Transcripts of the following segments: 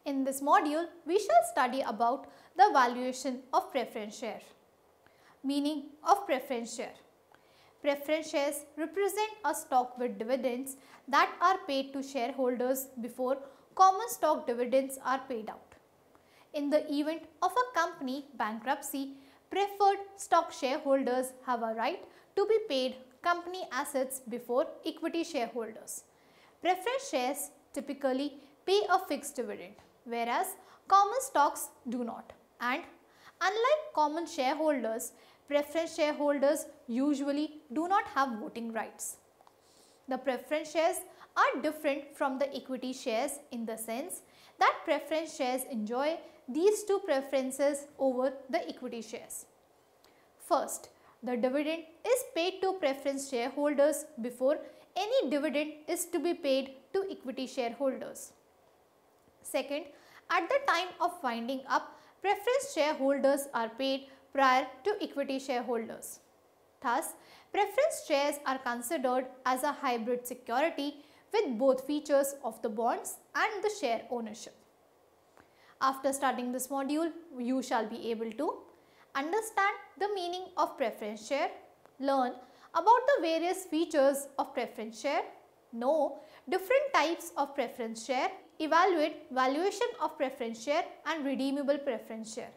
In this module, we shall study about the valuation of preference share. Meaning of preference share. Preference shares represent a stock with dividends that are paid to shareholders before common stock dividends are paid out. In the event of a company bankruptcy, preferred stock shareholders have a right to be paid company assets before equity shareholders. Preference shares typically pay a fixed dividend, whereas common stocks do not. And unlike common shareholders, preference shareholders usually do not have voting rights. The preference shares are different from the equity shares in the sense that preference shares enjoy these two preferences over the equity shares. First, the dividend is paid to preference shareholders before any dividend is to be paid to equity shareholders. Second, at the time of winding up, preference shareholders are paid prior to equity shareholders. Thus, preference shares are considered as a hybrid security with both features of the bonds and the share ownership. After studying this module, you shall be able to understand the meaning of preference share, learn about the various features of preference share, know different types of preference share, evaluate valuation of preference share and redeemable preference share.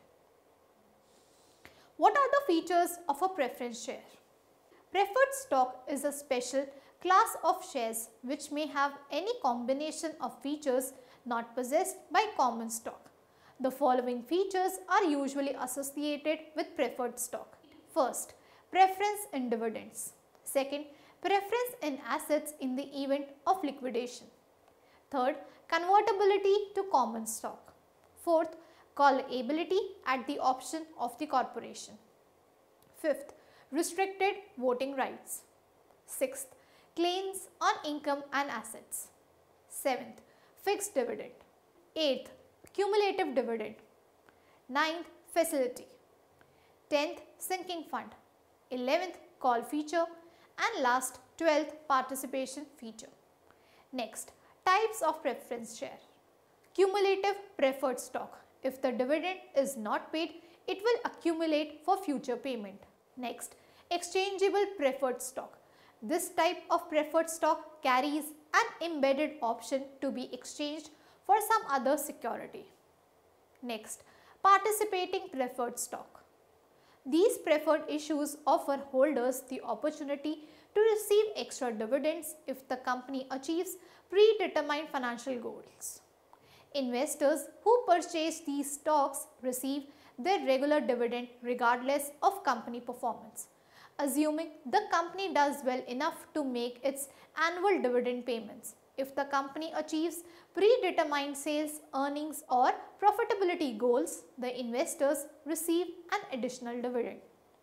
What are the features of a preference share? Preferred stock is a special class of shares which may have any combination of features not possessed by common stock. The following features are usually associated with preferred stock. First, preference in dividends. Second, preference in assets in the event of liquidation. Third, convertibility to common stock. Fourth, callability at the option of the corporation. Fifth, restricted voting rights. Sixth, claims on income and assets. Seventh, fixed dividend. Eighth, cumulative dividend. Ninth, facility. 10th, sinking fund. 11th, call feature. And last, 12th, participation feature. Next, types of preference share. Cumulative preferred stock. If the dividend is not paid, it will accumulate for future payment. Next, exchangeable preferred stock. This type of preferred stock carries an embedded option to be exchanged for some other security. Next, participating preferred stock. These preferred issues offer holders the opportunity to receive extra dividends if the company achieves predetermined financial goals. Investors who purchase these stocks receive their regular dividend regardless of company performance, assuming the company does well enough to make its annual dividend payments. If the company achieves predetermined sales, earnings or profitability goals, the investors receive an additional dividend.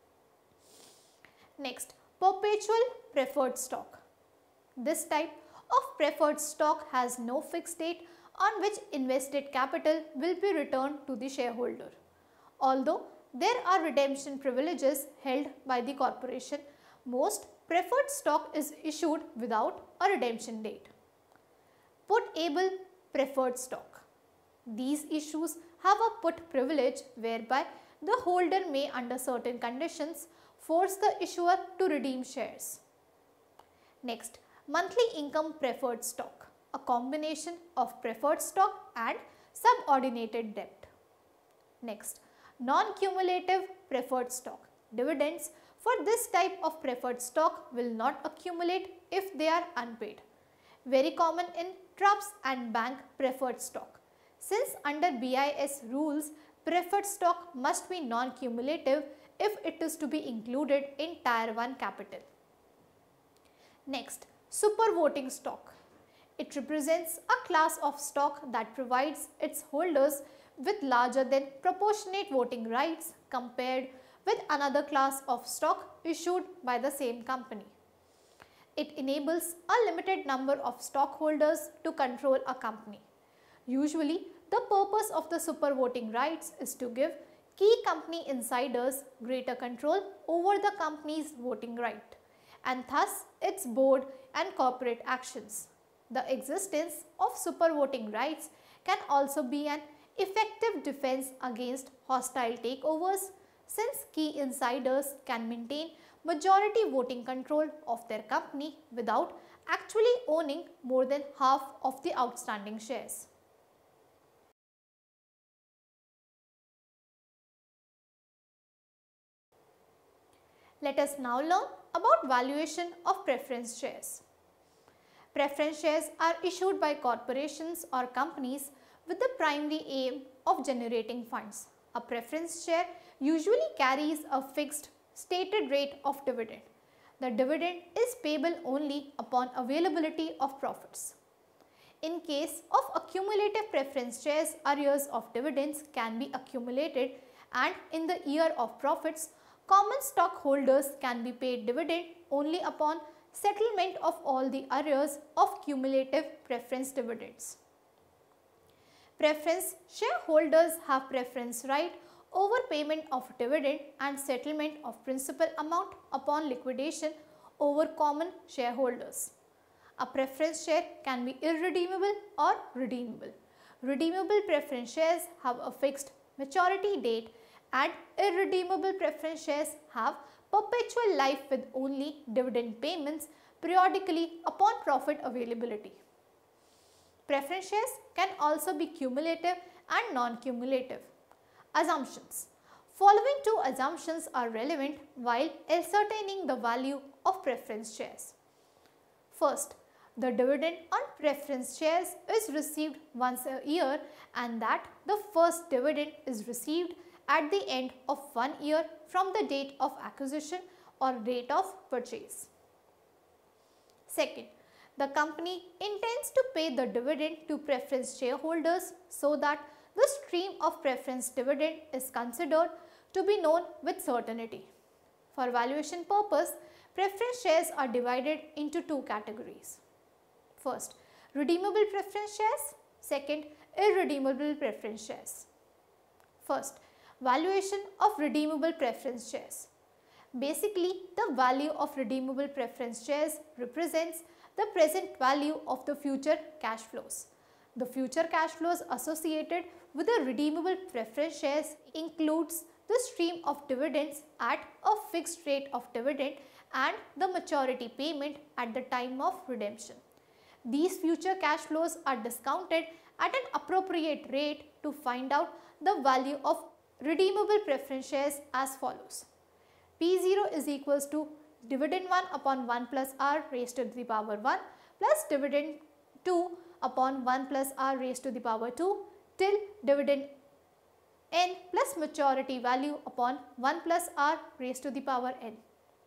Next, perpetual preferred stock. This type of preferred stock has no fixed date on which invested capital will be returned to the shareholder. Although there are redemption privileges held by the corporation, most preferred stock is issued without a redemption date. Put-able preferred stock. These issues have a put privilege whereby the holder may under certain conditions force the issuer to redeem shares. Next, monthly income preferred stock, a combination of preferred stock and subordinated debt. Next, non-cumulative preferred stock. Dividends for this type of preferred stock will not accumulate if they are unpaid. Very common in trusts and bank preferred stock. Since under BIS rules, preferred stock must be non-cumulative if it is to be included in Tier 1 capital. Next, super voting stock. It represents a class of stock that provides its holders with larger than proportionate voting rights compared with another class of stock issued by the same company. It enables a limited number of stockholders to control a company. Usually, the purpose of the super voting rights is to give key company insiders greater control over the company's voting right and thus its board and corporate actions. The existence of super voting rights can also be an effective defense against hostile takeovers, since key insiders can maintain majority voting control of their company without actually owning more than half of the outstanding shares. Let us now learn about valuation of preference shares. Preference shares are issued by corporations or companies with the primary aim of generating funds. A preference share usually carries a fixed stated rate of dividend. The dividend is payable only upon availability of profits. In case of accumulative preference shares, arrears of dividends can be accumulated, and in the year of profits, common stockholders can be paid dividend only upon settlement of all the arrears of cumulative preference dividends. Preference shareholders have preference right over payment of dividend and settlement of principal amount upon liquidation over common shareholders. A preference share can be irredeemable or redeemable. Redeemable preference shares have a fixed maturity date, and irredeemable preference shares have perpetual life with only dividend payments periodically upon profit availability. Preference shares can also be cumulative and non-cumulative. Assumptions. Following two assumptions are relevant while ascertaining the value of preference shares. First, the dividend on preference shares is received once a year, and that the first dividend is received at the end of 1 year from the date of acquisition or date of purchase. Second, the company intends to pay the dividend to preference shareholders so that the stream of preference dividend is considered to be known with certainty. For valuation purpose, preference shares are divided into two categories. First, redeemable preference shares. Second, irredeemable preference shares. First, valuation of redeemable preference shares. Basically, the value of redeemable preference shares represents the present value of the future cash flows. The future cash flows associated with the redeemable preference shares includes the stream of dividends at a fixed rate of dividend and the maturity payment at the time of redemption. These future cash flows are discounted at an appropriate rate to find out the value of redeemable preference shares as follows. P0 is equals to dividend 1 upon 1 plus r raised to the power 1 plus dividend 2 upon 1 plus r raised to the power 2 till dividend n plus maturity value upon 1 plus r raised to the power n,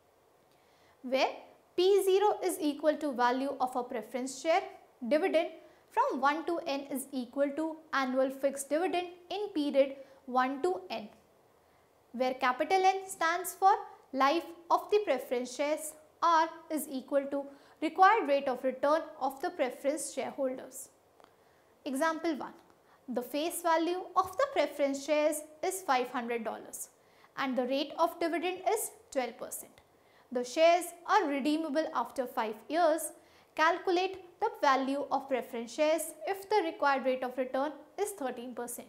where P0 is equal to value of a preference share, dividend from 1 to n is equal to annual fixed dividend in period 1 to n, where capital N stands for life of the preference shares, R is equal to required rate of return of the preference shareholders. Example 1. The face value of the preference shares is $500 and the rate of dividend is 12%. The shares are redeemable after 5 years. Calculate the value of preference shares if the required rate of return is 13%.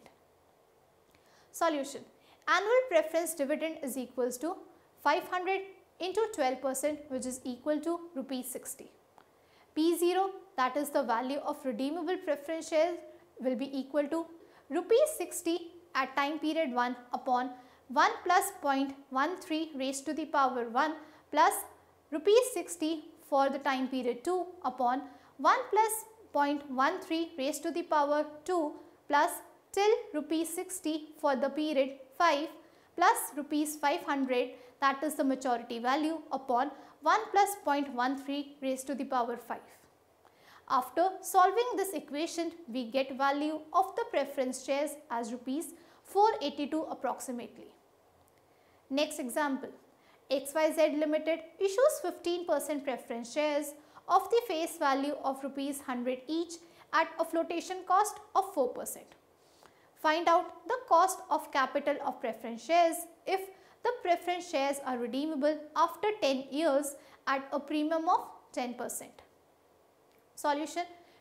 Solution. Annual preference dividend is equals to 500 into 12%, which is equal to ₹60. P0, that is the value of redeemable preference shares, will be equal to ₹60 at time period 1 upon 1 plus 0.13 raised to the power 1 plus ₹60 for the time period 2 upon 1 plus 0.13 raised to the power 2 plus till ₹60 for the period 5 plus ₹500, that is the maturity value, upon 1 plus 0.13 raised to the power 5. After solving this equation, we get value of the preference shares as ₹482 approximately. Next example. XYZ Limited issues 15% preference shares of the face value of ₹100 each at a flotation cost of 4%. Find out the cost of capital of preference shares if the preference shares are redeemable after 10 years at a premium of 10%. Solution.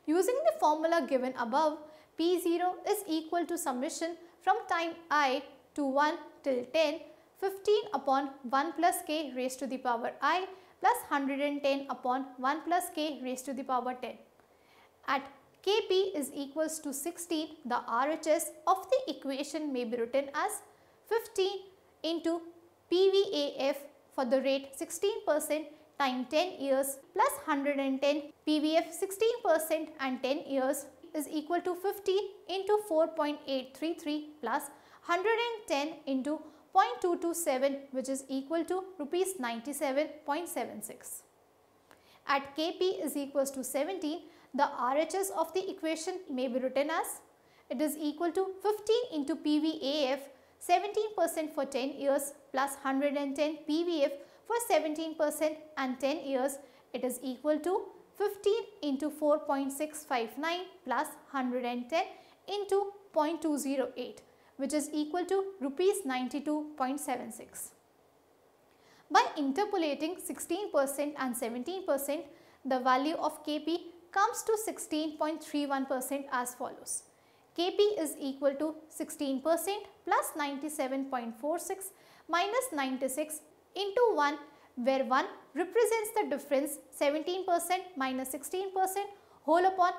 Using the formula given above, P0 is equal to summation from time I to 1 till 10, 15 upon 1 plus k raised to the power I plus 110 upon 1 plus k raised to the power 10. At Kp is equals to 16, the RHS of the equation may be written as 15 into PVAF for the rate 16% time 10 years plus 110 PVF 16% and 10 years is equal to 50 into 4.833 plus 110 into 0.227, which is equal to rupees 97.76. At Kp is equals to 17, the RHS of the equation may be written as it is equal to 15 into PVAF 17% for 10 years plus 110 PVF for 17% and 10 years, it is equal to 15 into 4.659 plus 110 into 0.208, which is equal to rupees 92.76. By interpolating 16% and 17%, the value of Kp comes to 16.31% as follows. Kp is equal to 16% plus 97.46 minus 96 into 1, where 1 represents the difference 17% minus 16% whole upon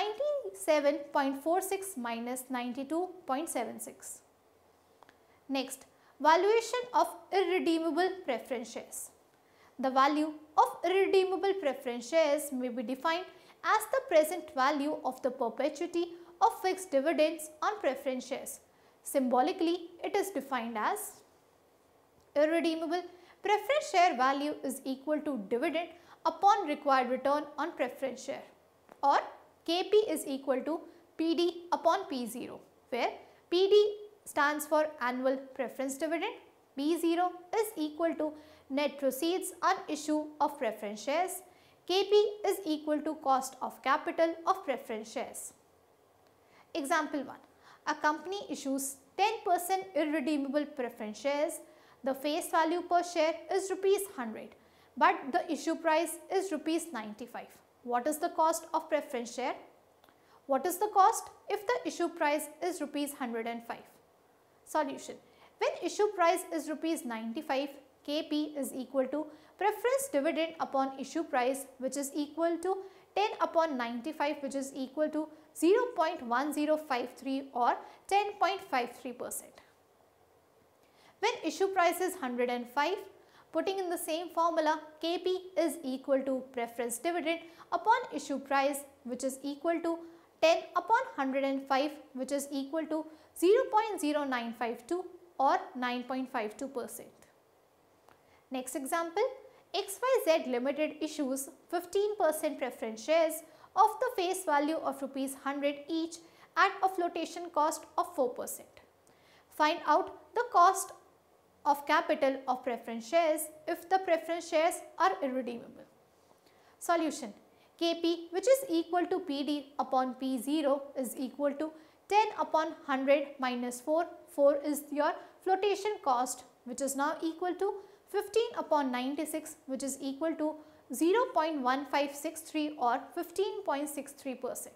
97.46 minus 92.76. Next, valuation of irredeemable preference shares. The value of irredeemable preference shares may be defined as the present value of the perpetuity of fixed dividends on preference shares. Symbolically, it is defined as irredeemable preference share value is equal to dividend upon required return on preference share, or Kp is equal to Pd upon P0, where Pd stands for annual preference dividend, P0 is equal to net proceeds on issue of preference shares, Kp is equal to cost of capital of preference shares. Example 1. A company issues 10% irredeemable preference shares. The face value per share is rupees 100, but the issue price is rupees 95. What is the cost of preference share? What is the cost if the issue price is rupees 105? Solution. When issue price is rupees 95, Kp is equal to preference dividend upon issue price, which is equal to 10 upon 95, which is equal to 0.1053 or 10.53%. When issue price is 105, putting in the same formula, Kp is equal to preference dividend upon issue price, which is equal to 10 upon 105, which is equal to 0.0952 or 9.52%. Next example, XYZ Limited issues 15% preference shares of the face value of rupees 100 each at a flotation cost of 4%. Find out the cost of capital of preference shares if the preference shares are irredeemable. Solution. Kp, which is equal to Pd upon P0, is equal to 10 upon 100 minus 4. 4 is your flotation cost, which is now equal to 15 upon 96, which is equal to 0.1563 or 15.63%.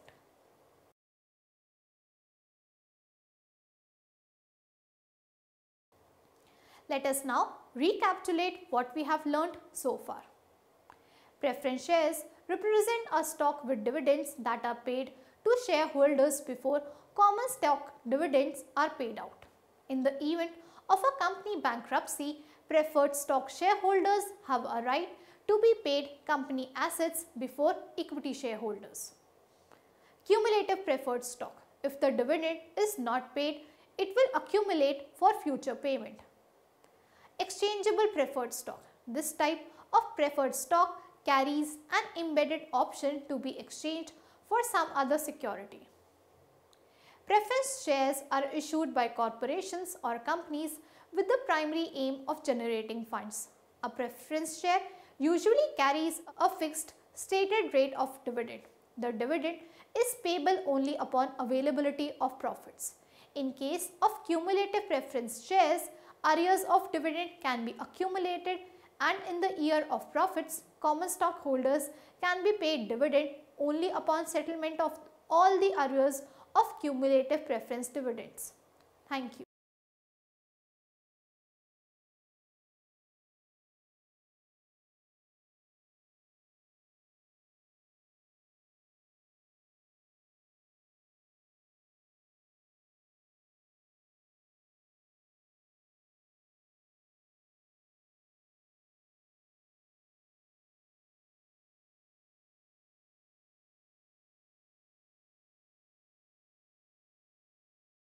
Let us now recapitulate what we have learnt so far. Preference shares represent a stock with dividends that are paid to shareholders before common stock dividends are paid out. In the event of a company bankruptcy, preferred stock shareholders have a right to be paid company assets before equity shareholders. Cumulative preferred stock. If the dividend is not paid, it will accumulate for future payment. Exchangeable preferred stock. This type of preferred stock carries an embedded option to be exchanged for some other security. Preference shares are issued by corporations or companies with the primary aim of generating funds. A preference share usually carries a fixed stated rate of dividend. The dividend is payable only upon availability of profits. In case of cumulative preference shares, arrears of dividend can be accumulated, and in the year of profits, common stockholders can be paid dividend only upon settlement of all the arrears of cumulative preference dividends. Thank you.